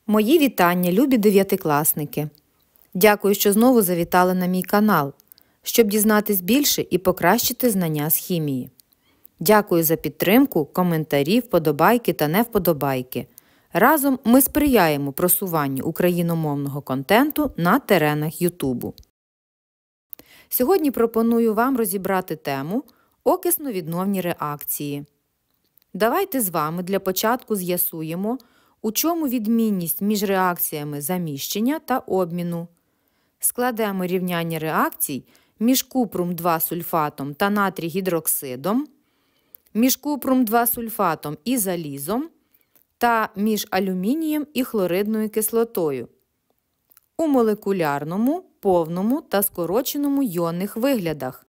Мої вітання, любі дев'ятикласники! Дякую, що знову завітали на мій канал, щоб дізнатись більше і покращити знання з хімії. Дякую за підтримку, коментарі, вподобайки та невподобайки. Разом ми сприяємо просуванню україномовного контенту на теренах Ютубу. Сьогодні пропоную вам розібрати тему окисно-відновні реакції. Давайте з вами для початку з'ясуємо, у чому відмінність між реакціями заміщення та обміну. Складемо рівняння реакцій між купрум-2-сульфатом та натрій-гідроксидом, між купрум-2-сульфатом і залізом та між алюмінієм і хлоридною кислотою у молекулярному, повному та скороченому йонних виглядах.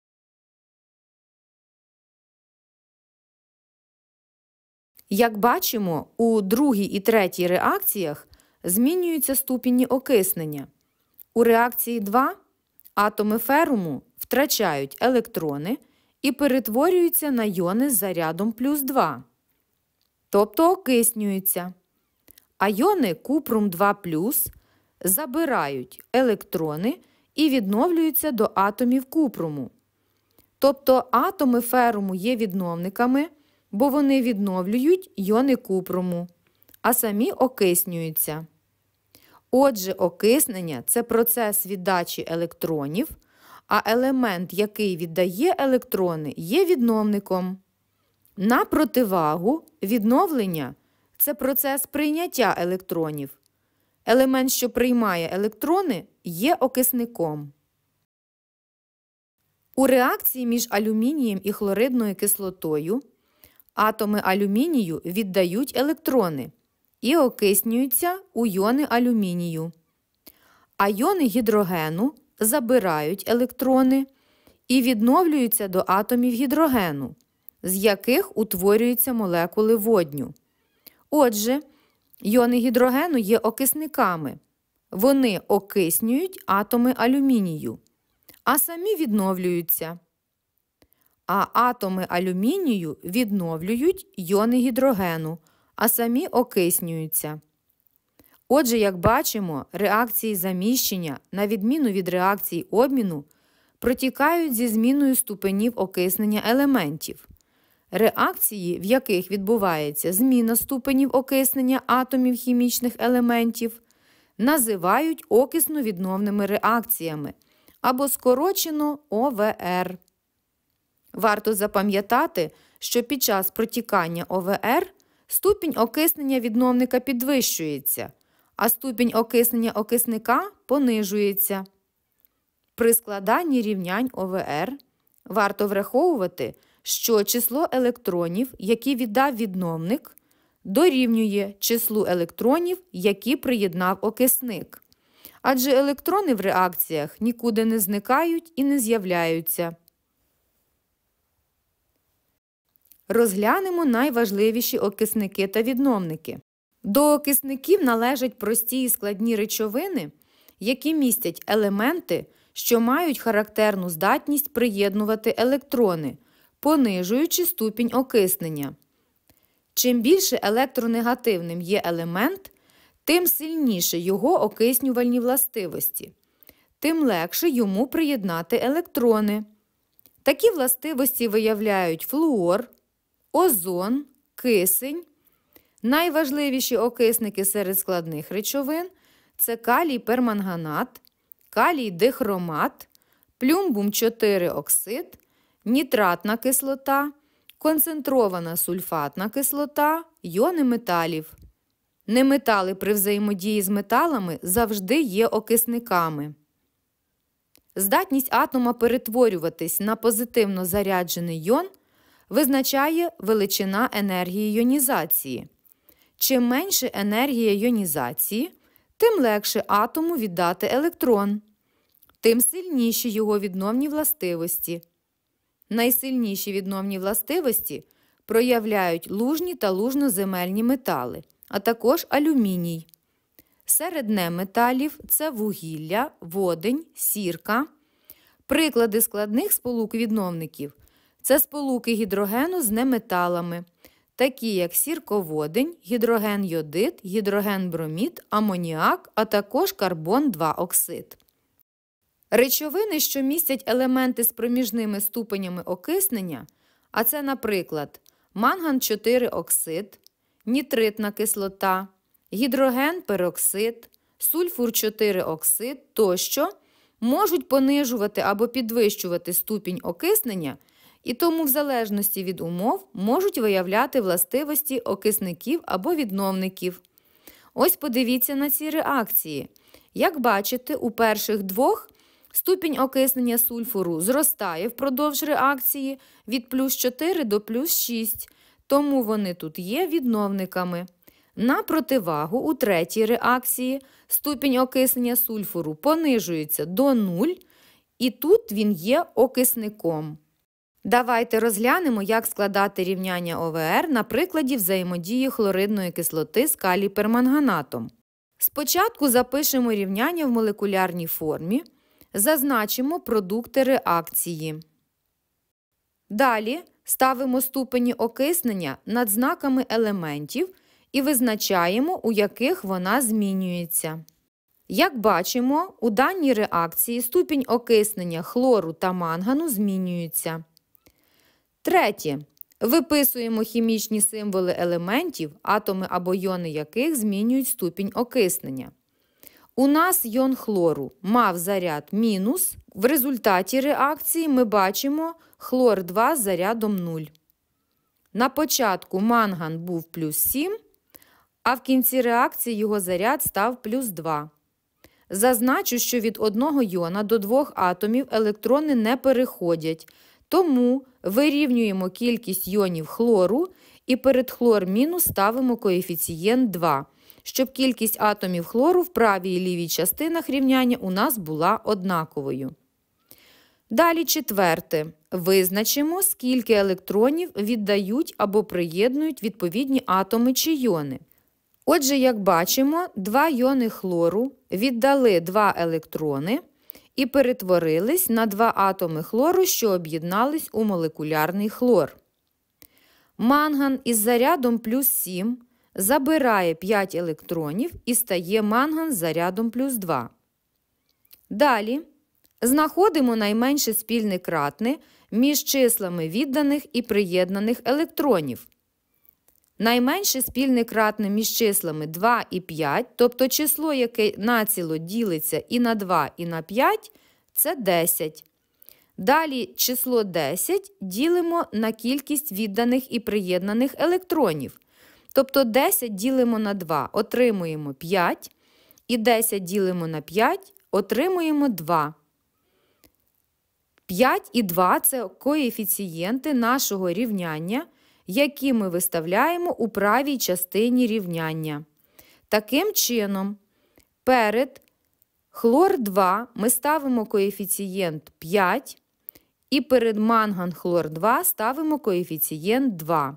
Як бачимо, у другій і третій реакціях змінюються ступені окиснення. У реакції 2 атоми феруму втрачають електрони і перетворюються на йони з зарядом плюс 2, тобто окиснюються. А йони купрум-2+, забирають електрони і відновлюються до атомів купруму. Тобто атоми феруму є відновниками, бо вони відновлюють йони купруму, а самі окиснюються. Отже, окиснення – це процес віддачі електронів, а елемент, який віддає електрони, є відновником. На противагу, відновлення – це процес прийняття електронів. Елемент, що приймає електрони, є окисником. У реакції між алюмінієм і хлоридною кислотою атоми алюмінію віддають електрони і окиснюються у йони алюмінію. А йони гідрогену забирають електрони і відновлюються до атомів гідрогену, з яких утворюються молекули водню. Отже, йони гідрогену є окисниками. Вони окиснюють атоми алюмінію, а самі відновлюються. А атоми алюмінію відновлюють йони гідрогену, а самі окиснюються. Отже, як бачимо, реакції заміщення, на відміну від реакцій обміну, протікають зі зміною ступенів окиснення елементів. Реакції, в яких відбувається зміна ступенів окиснення атомів хімічних елементів, називають окисно-відновними реакціями або скорочено ОВР. Варто запам'ятати, що під час протікання ОВР ступінь окиснення відновника підвищується, а ступінь окиснення окисника понижується. При складанні рівнянь ОВР варто враховувати, що число електронів, які віддав відновник, дорівнює числу електронів, які приєднав окисник. Адже електрони в реакціях нікуди не зникають і не з'являються. Розглянемо найважливіші окисники та відновники. До окисників належать прості і складні речовини, які містять елементи, що мають характерну здатність приєднувати електрони, понижуючи ступінь окиснення. Чим більше електронегативним є елемент, тим сильніше його окиснювальні властивості, тим легше йому приєднати електрони. Такі властивості виявляють флуор, озон, кисень. Найважливіші окисники серед складних речовин – це калій-перманганат, калій-дихромат, плюмбум-4-оксид, нітратна кислота, концентрована сульфатна кислота, йони металів. Неметали при взаємодії з металами завжди є окисниками. Здатність атома перетворюватись на позитивно заряджений йон визначає величина енергії йонізації. Чим менше енергія йонізації, тим легше атому віддати електрон, тим сильніші його відновні властивості. Найсильніші відновні властивості проявляють лужні та лужноземельні метали, а також алюміній. Серед неметалів – це вугілля, водень, сірка. Приклади складних сполук відновників – це сполуки гідрогену з неметалами такі як сірководень, гідроген-йодид, гідроген-бромід, амоніак, а також карбон-2-оксид. Речовини, що містять елементи з проміжними ступенями окиснення, а це, наприклад, манган-4-оксид, нітритна кислота, гідроген-пероксид, сульфур-4-оксид тощо, можуть понижувати або підвищувати ступінь окиснення і тому в залежності від умов можуть виявляти властивості окисників або відновників. Ось подивіться на ці реакції. Як бачите, у перших двох ступінь окиснення сульфуру зростає впродовж реакції від плюс 4 до плюс 6, тому вони тут є відновниками. На противагу у третій реакції ступінь окиснення сульфуру понижується до 0, і тут він є окисником. Давайте розглянемо, як складати рівняння ОВР на прикладі взаємодії хлоридної кислоти з калій-перманганатом. Спочатку запишемо рівняння в молекулярній формі, зазначимо продукти реакції. Далі ставимо ступені окиснення над знаками елементів і визначаємо, у яких вона змінюється. Як бачимо, у даній реакції ступінь окиснення хлору та мангану змінюється. Третє. Виписуємо хімічні символи елементів, атоми або йони яких змінюють ступінь окиснення. У нас йон хлору мав заряд мінус. В результаті реакції ми бачимо хлор-2 з зарядом 0. На початку манган був плюс 7, а в кінці реакції його заряд став плюс 2. Зазначу, що від одного йона до двох атомів електрони не переходять, тому вирівнюємо кількість йонів хлору і перед хлор мінус ставимо коефіцієнт 2, щоб кількість атомів хлору в правій і лівій частинах рівняння у нас була однаковою. Далі четверте. Визначимо, скільки електронів віддають або приєднують відповідні атоми чи йони. Отже, як бачимо, два йони хлору віддали 2 електрони і перетворились на 2 атоми хлору, що об'єднались у молекулярний хлор. Манган із зарядом плюс 7 забирає 5 електронів і стає манган з зарядом плюс 2. Далі знаходимо найменше спільне кратне між числами відданих і приєднаних електронів. Найменше спільне кратне між числами 2 і 5, тобто число, яке націло ділиться і на 2, і на 5, це 10. Далі число 10 ділимо на кількість відданих і приєднаних електронів. Тобто 10 ділимо на 2, отримуємо 5, і 10 ділимо на 5, отримуємо 2. 5 і 2 – це коефіцієнти нашого рівняння, які ми виставляємо у правій частині рівняння. Таким чином, перед хлор-2 ми ставимо коефіцієнт 5, і перед манган-хлор-2 ставимо коефіцієнт 2.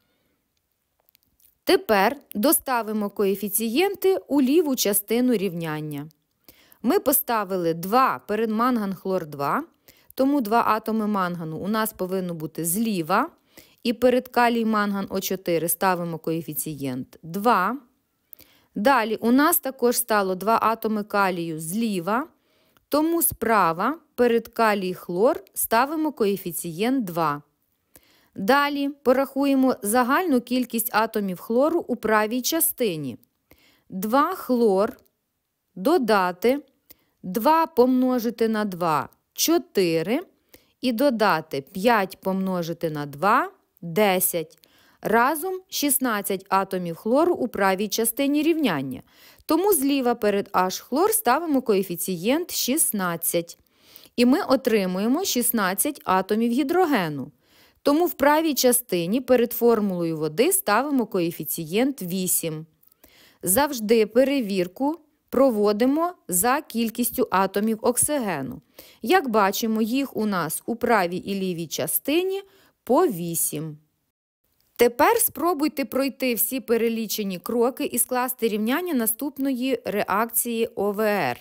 Тепер доставимо коефіцієнти у ліву частину рівняння. Ми поставили 2 перед манган-хлор-2, тому 2 атоми мангану у нас повинно бути зліва. І перед калій-манган-О4 ставимо коефіцієнт 2. Далі у нас також стало 2 атоми калію зліва, тому справа перед калій-хлор ставимо коефіцієнт 2. Далі порахуємо загальну кількість атомів хлору у правій частині. 2 хлор додати 2 помножити на 2 – 4, і додати 5 помножити на 2 – 10. Разом 16 атомів хлору у правій частині рівняння. Тому зліва перед H-хлор ставимо коефіцієнт 16. І ми отримуємо 16 атомів гідрогену. Тому в правій частині перед формулою води ставимо коефіцієнт 8. Завжди перевірку проводимо за кількістю атомів оксигену. Як бачимо, їх у нас у правій і лівій частині по 8. Тепер спробуйте пройти всі перелічені кроки і скласти рівняння наступної реакції ОВР.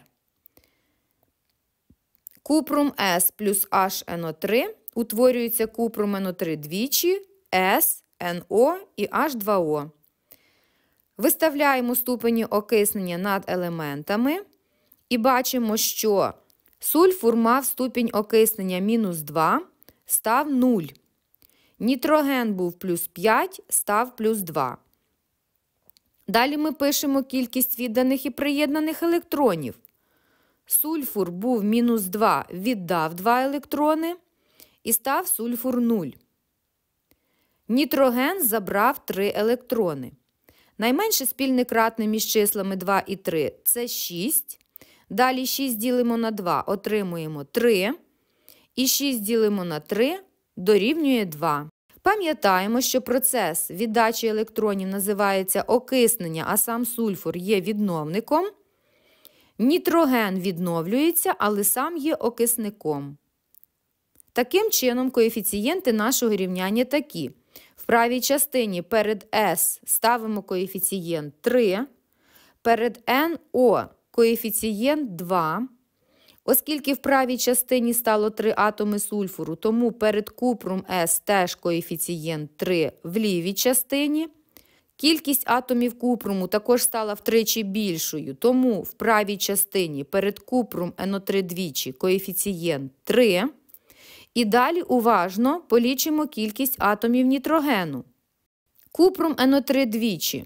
Купрум С плюс HNO3 утворюється купрум NO3 двічі, С NO і H2O. Виставляємо ступені окиснення над елементами і бачимо, що сульфур мав ступінь окиснення мінус 2, став 0. Нітроген був плюс 5, став плюс 2. Далі ми пишемо кількість відданих і приєднаних електронів. Сульфур був мінус 2, віддав 2 електрони і став сульфур 0. Нітроген забрав 3 електрони. Найменше спільне кратне між числами 2 і 3 – це 6. Далі 6 ділимо на 2, отримуємо 3. І 6 ділимо на 3 дорівнює 2. Пам'ятаємо, що процес віддачі електронів називається окиснення, а сам сульфур є відновником. Нітроген відновлюється, але сам є окисником. Таким чином, коефіцієнти нашого рівняння такі. В правій частині перед S ставимо коефіцієнт 3, перед NO коефіцієнт 2. Оскільки в правій частині стало 3 атоми сульфуру, тому перед купром С теж коефіцієнт 3 в лівій частині. Кількість атомів купруму також стала втричі більшою, тому в правій частині перед купром НО3 двічі коефіцієнт 3. І далі уважно полічимо кількість атомів нітрогену. Купром НО3 двічі.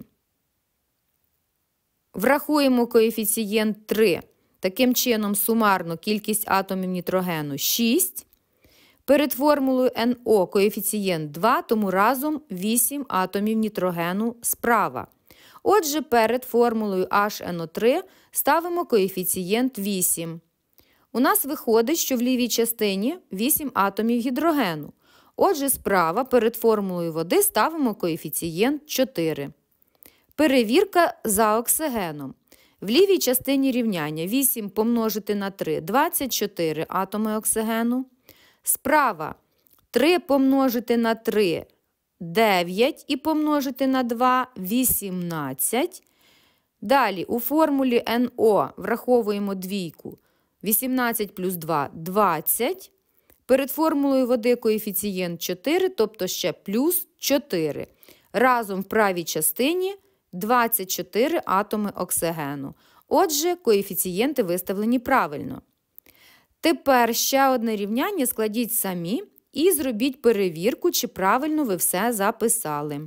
Врахуємо коефіцієнт 3. Таким чином, сумарно кількість атомів нітрогену 6. Перед формулою НО коефіцієнт 2, тому разом 8 атомів нітрогену справа. Отже, перед формулою HNO3 ставимо коефіцієнт 8. У нас виходить, що в лівій частині 8 атомів гідрогену. Отже, справа перед формулою води ставимо коефіцієнт 4. Перевірка за оксигеном. В лівій частині рівняння 8 помножити на 3 – 24 атоми оксигену. Справа 3 помножити на 3 – 9 і помножити на 2 – 18. Далі у формулі НО враховуємо двійку. 18 плюс 2 – 20. Перед формулою води коефіцієнт 4, тобто ще плюс 4. Разом в правій частині 24 атоми оксигену. Отже, коефіцієнти виставлені правильно. Тепер ще одне рівняння складіть самі і зробіть перевірку, чи правильно ви все записали.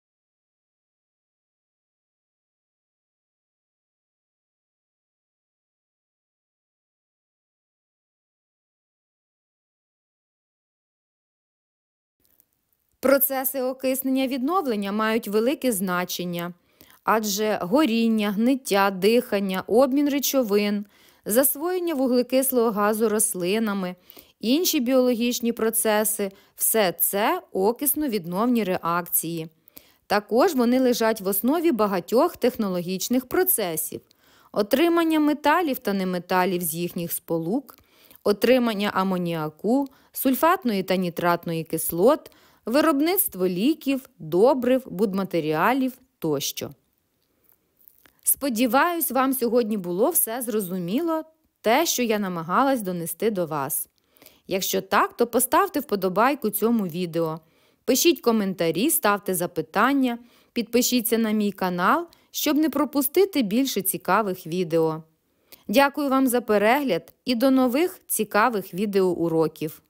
Процеси окиснення відновлення мають велике значення, адже горіння, гниття, дихання, обмін речовин, засвоєння вуглекислого газу рослинами, інші біологічні процеси – все це окисно-відновні реакції. Також вони лежать в основі багатьох технологічних процесів – отримання металів та неметалів з їхніх сполук, отримання амоніаку, сульфатної та нітратної кислот, виробництво ліків, добрив, будматеріалів тощо. Сподіваюсь, вам сьогодні було все зрозуміло, те, що я намагалась донести до вас. Якщо так, то поставте вподобайку цьому відео, пишіть коментарі, ставте запитання, підпишіться на мій канал, щоб не пропустити більше цікавих відео. Дякую вам за перегляд і до нових цікавих відеоуроків!